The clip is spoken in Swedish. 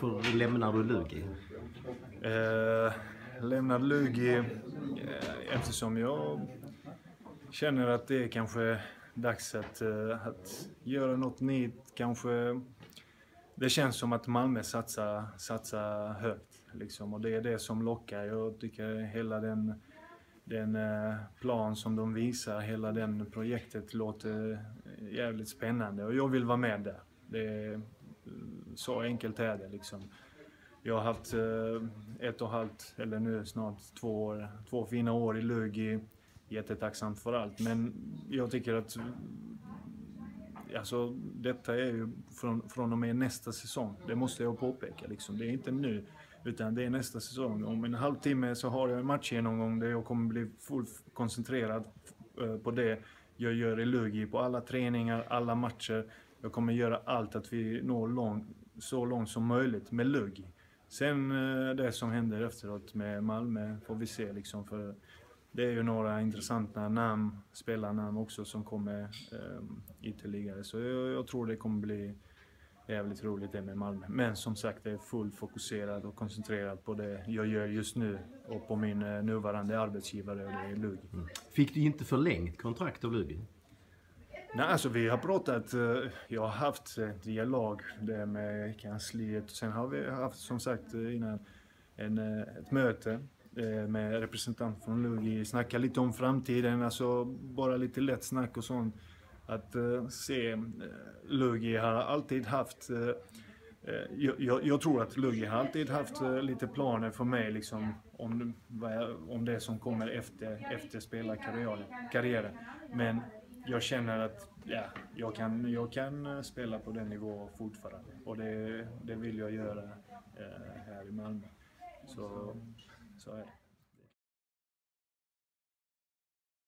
Varför lämnar du Lugi? Lämnar Lugi eftersom jag känner att det är kanske dags att göra något nytt. Kanske det känns som att Malmö satsar högt liksom, och det är det som lockar. Jag tycker hela den plan som de visar, hela den projektet låter jävligt spännande och jag vill vara med där. Det är så enkelt är det liksom. Jag har haft 1,5 eller nu snart 2 fina år i Lugi. Jättetacksamt för allt, men jag tycker att alltså, detta är ju från och med nästa säsong. Det måste jag påpeka liksom. Det är inte nu, utan det är nästa säsong. Om en halvtimme så har jag en matchgenomgång där jag kommer bli fullt koncentrerad på det jag gör i Lugi, på alla träningar, alla matcher. Jag kommer göra allt att vi når så långt som möjligt med Lugi. Sen det som händer efteråt med Malmö får vi se liksom, för det är ju några intressanta spelarnamn också som kommer ytterligare. Så jag tror det kommer bli jävligt roligt det med Malmö. Men som sagt, jag är fullt fokuserad och koncentrerad på det jag gör just nu och på min nuvarande arbetsgivare, och det är Lugi. Fick du inte förlängt kontrakt av Lugi? Nej, alltså vi har pratat, jag har haft ett dialog där med kansliet. Sen har vi haft, som sagt, innan ett möte med representant från Lugi, snacka lite om framtiden, alltså bara lite lätt snack och sånt. Att se, Lugi har alltid haft, jag tror att Lugi har alltid haft lite planer för mig liksom, om det som kommer efter spelarkarriären. Men jag känner att jag kan spela på den nivån fortfarande, och det vill jag göra här i Malmö. Så är det.